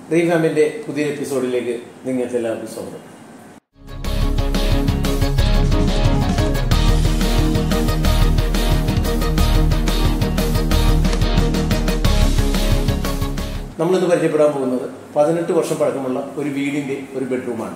റീഫാമിൻ്റെ പുതിയ എപ്പിസോഡിലേക്ക് നിങ്ങൾക്ക് എല്ലാവർക്കും സ്വാഗതം. നമ്മളിന്ന് പരിചയപ്പെടാൻ പോകുന്നത് 18 വർഷം പഴക്കമുള്ള ഒരു വീടിൻ്റെ ഒരു ബെഡ്റൂമാണ്.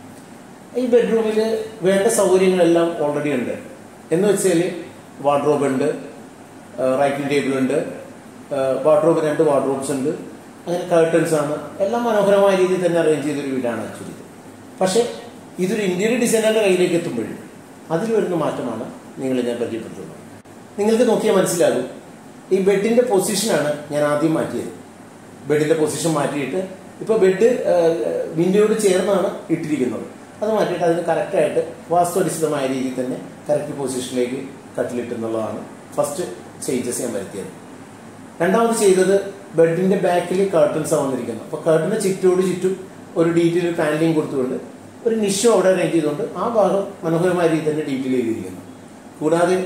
ഈ ബെഡ്റൂമിൽ വേണ്ട സൗകര്യങ്ങളെല്ലാം ഓൾറെഡി ഉണ്ട്. എന്ന് വെച്ചാൽ വാർഡ്രോബ് ഉണ്ട്, റൈറ്റിംഗ് ടേബിൾ ഉണ്ട്, വാർഡ്രോബ് 2 വാർഡ്രോബ്സ് ഉണ്ട്, അങ്ങനെ കർട്ടൻസ് ആണ്. എല്ലാം മനോഹരമായ രീതിയിൽ തന്നെ അറേഞ്ച് ചെയ്തൊരു വീടാണ് ആക്ച്വലി. പക്ഷേ ഇതൊരു ഇന്റീരിയർ ഡിസൈനറുടെ കയ്യിലേക്ക് എത്തുമ്പോഴും അതിൽ വരുന്ന മാറ്റമാണ് നിങ്ങളെ ഞാൻ പരിചയപ്പെടുത്തുന്നത്. നിങ്ങൾക്ക് നോക്കിയാൽ മനസ്സിലാകും, ഈ ബെഡിൻ്റെ പൊസിഷനാണ് ഞാൻ ആദ്യം മാറ്റിയത്. ബെഡിൻ്റെ പൊസിഷൻ മാറ്റിയിട്ട് ഇപ്പോൾ ബെഡ് വിൻഡോയോട് ചേർന്നാണ് ഇട്ടിരിക്കുന്നത്. അത് മാറ്റിയിട്ട് അതിന് കറക്റ്റായിട്ട് വാസ്തുഅടിസ്ഥിതമായ രീതിയിൽ തന്നെ കറക്റ്റ് പൊസിഷനിലേക്ക് കട്ടിലിട്ടെന്നുള്ളതാണ് ഫസ്റ്റ് ചേഞ്ചസ് ഞാൻ വരുത്തിയത്. രണ്ടാമത് ചെയ്തത് ബെഡിൻ്റെ ബാക്കിൽ കർട്ടൻസാണ് വന്നിരിക്കുന്നത്. അപ്പോൾ കർട്ടൻ്റെ ചുറ്റും ഒരു ഡീറ്റെയിൽ പാനലിങ് കൊടുത്തുകൊണ്ട് ഒരു നിഷോ അവിടെ അറേഞ്ച് ചെയ്തുകൊണ്ട് ആ ഭാഗം മനോഹരമായ രീതിയിൽ തന്നെ ഡീറ്റെയിൽ ചെയ്തിരിക്കുന്നു. കൂടാതെ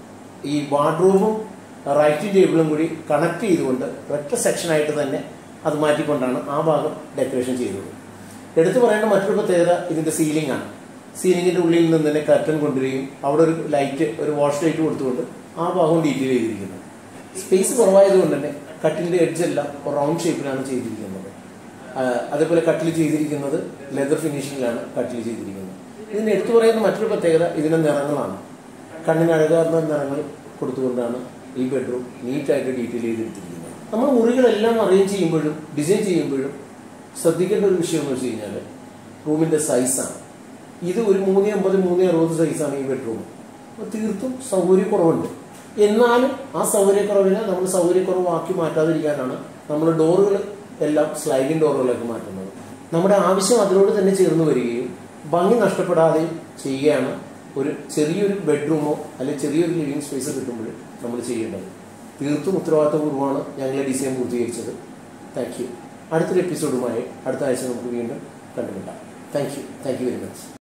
ഈ വാർഡ്രോബും റൈറ്റിംഗ് ടേബിളും കൂടി കണക്ട് ചെയ്തുകൊണ്ട് ഒറ്റ സെക്ഷനായിട്ട് തന്നെ അത് മാറ്റിക്കൊണ്ടാണ് ആ ഭാഗം ഡെക്കറേഷൻ ചെയ്തത്. എടുത്തു പറയേണ്ട മറ്റൊരു പ്രത്യേകത ഇതിൻ്റെ സീലിംഗ് ആണ്. സീലിങ്ങിൻ്റെ ഉള്ളിൽ നിന്ന് തന്നെ കർട്ടൻ കൊണ്ടുവരികയും അവിടെ ഒരു ലൈറ്റ്, ഒരു വാഷ് ലൈറ്റ് കൊടുത്തുകൊണ്ട് ആ ഭാഗവും ഡീറ്റെയിൽ ചെയ്തിരിക്കുന്നത്. സ്പേസ് കുറവായതുകൊണ്ട് തന്നെ കട്ടിലിൻ്റെ എഡ്ജെല്ലാം റൗണ്ട് ഷേപ്പിലാണ് ചെയ്തിരിക്കുന്നത്. അതേപോലെ കട്ടിൽ ചെയ്തിരിക്കുന്നത് ലെതർ ഫിനിഷിങ്ങിലാണ് കട്ടിൽ ചെയ്തിരിക്കുന്നത്. ഇതിന് എടുത്തു പറയുന്ന മറ്റൊരു പ്രത്യേകത ഇതിൻ്റെ നിറങ്ങളാണ്. കണ്ണിന് അഴകാർന്ന നിറങ്ങൾ കൊടുത്തുകൊണ്ടാണ് ഈ ബെഡ്റൂം നീറ്റായിട്ട് ഡീറ്റെയിൽ ചെയ്തെടുത്തിരിക്കുന്നത്. നമ്മൾ മുറികളെല്ലാം അറേഞ്ച് ചെയ്യുമ്പോഴും ഡിസൈൻ ചെയ്യുമ്പോഴും ശ്രദ്ധിക്കേണ്ട ഒരു വിഷയം എന്ന് വെച്ച് കഴിഞ്ഞാൽ റൂമിൻ്റെ സൈസാണ്. ഇത് ഒരു 350 360 സൈസാണ് ഈ ബെഡ്റൂം. അപ്പോൾ തീർത്തും സൗകര്യക്കുറവുണ്ട്. എന്നാലും ആ സൗകര്യക്കുറവിനെ നമ്മൾ സൗകര്യക്കുറവാക്കി മാറ്റാതിരിക്കാനാണ് നമ്മൾ ഡോറുകൾ എല്ലാം സ്ലൈഡിംഗ് ഡോറുകളൊക്കെ മാറ്റുന്നത്. നമ്മുടെ ആവശ്യം അതിനോട് തന്നെ ചേർന്ന് വരികയും ഭംഗി നഷ്ടപ്പെടാതെയും ചെയ്യുകയാണ് ഒരു ചെറിയൊരു ബെഡ്റൂമോ അല്ലെങ്കിൽ ചെറിയൊരു ലിവിങ് സ്പേസ് കിട്ടുമ്പോൾ നമ്മൾ ചെയ്യേണ്ടത്. തീർത്തും ഉത്തരവാദിത്തപൂർവ്വമാണ് ഞങ്ങളെ ഡിസൈൻ പൂർത്തീകരിച്ചത്. Thank you. അടുത്തൊരു എപ്പിസോഡുമായി അടുത്ത ആഴ്ച നമുക്ക് വീണ്ടും കണ്ടുമുട്ടാം. Thank you very much.